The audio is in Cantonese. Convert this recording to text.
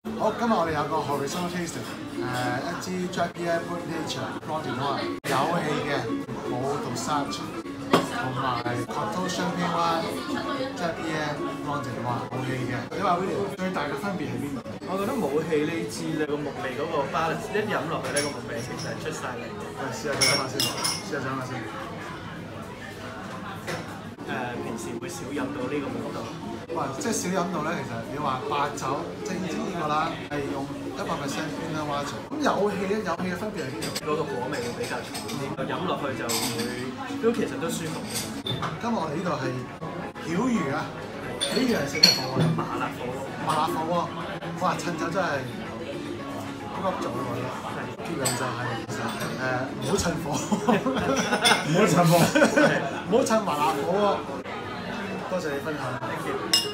好，今日我哋有個 horizontal tasting， 一支 Dry Beer Wood Nature Blonde Noir 有氣嘅，冇 dosage， 同埋 Cocktail Champagne Wine Dry Beer Blonde Noir 冇氣嘅。你話 William 最大嘅分別喺邊度？ 我覺得冇氣呢支咧個木味嗰個 balance， 一飲落去咧個木味其實係出晒嚟。 試下飲下先，試下飲下先。 平時會少飲到呢個味道。 哇！即係少飲到咧，其實你話白酒即係呢個啦，係用100% Pinot Noir 做。咁有氣咧，有氣嘅分別係邊度？ 嗰個果味會比較重啲，飲落去就會都其實都舒服嘅。 今日我哋呢度係曉魚啊！曉魚係食咩火鍋？ 麻辣火鍋。 麻辣火鍋，哇！趁酒真係高級咗我覺得。結論就係其實唔好趁火，唔好趁火，唔好趁麻辣火鍋。多謝你分享。